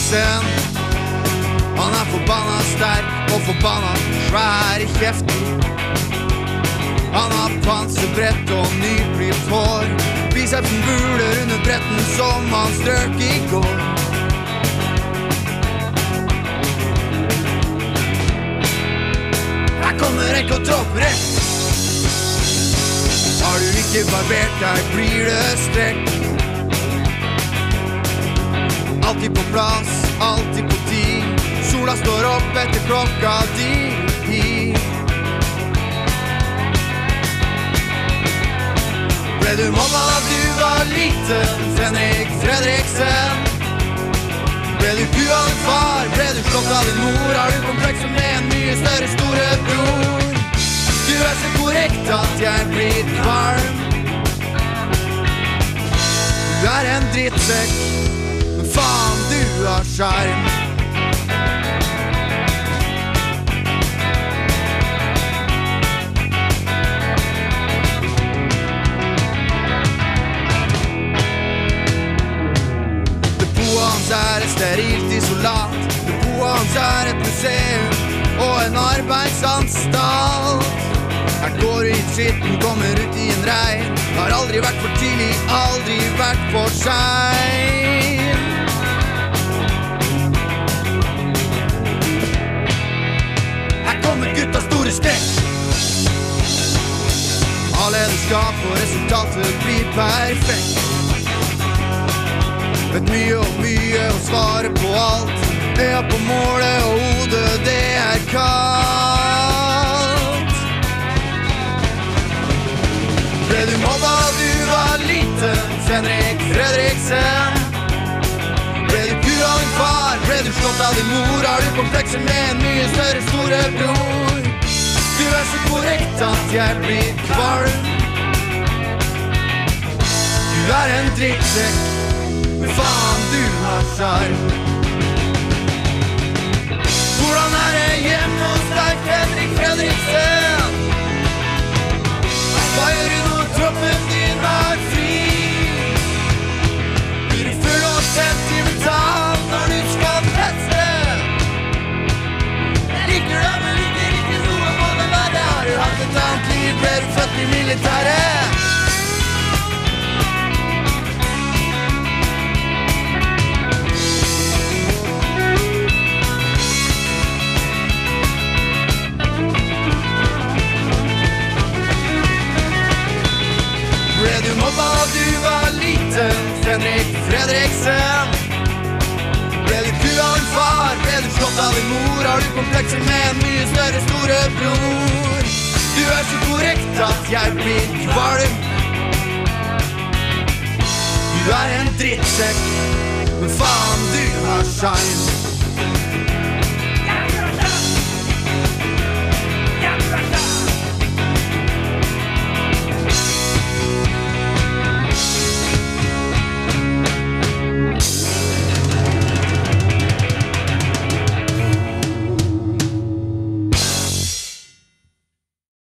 Fredriksen. Han forbanna sterk og forbanna svær i kjeften. Han har panserbrett og nyplypt hår. Bicepsen buler under bretten som han strøk i går. Her kommer rekk og tropp rett. Har du ikke barbert deg, blir det strekk. Alltid på plass, alltid på tid. Sola står opp etter klokka 10. Ble du mobba da du var liten, Fenrik Fredriksen? Ble du kua din far, ble du slått av din mor? Har du komplekser med en mye større storebror? Du så korrekt at jeg blir kvalm. Du en drittsekk, men faen du har skjerm. Depotet hans et sterilt isolat. Depotet hans et museum og en arbeidsanstalt. Her går du i skitten, kommer ut i en regn. Har aldri vært for tidlig, aldri vært for sein. Her kommer gutta store skrekk. Har lederskap og resultatet blir perfekt. Vet mye og mye og svarer på alt. Det på målet og hodet, det kaldt. Ble du mobba da du var liten, Fenrik Fredriksen? Ble du kua din far, ble du slått av din mor? Har du komplekser med en mye større storebror? Du så korrekt at jeg blir kvalm. Du en drittsekk, men faen du har skjerm. Hvordan det hjemme hos deg, Fenrik Fredriksen? Hva gjør du når troppen din er fri? Blir du full og sentimental når du skal feste? Jeg liker deg, men liker ikke noe på det verre. Har du hatt et annet liv, ble du født i militæret? Ble du mobba da du var liten, Fenrik Fredriksen? Ble du kua din far, ble du slått av din mor? Har du komplekser med en mye større storebror? Du så korrekt at jeg blir kvalm. Du en drittsekk, men faen du har skjerm.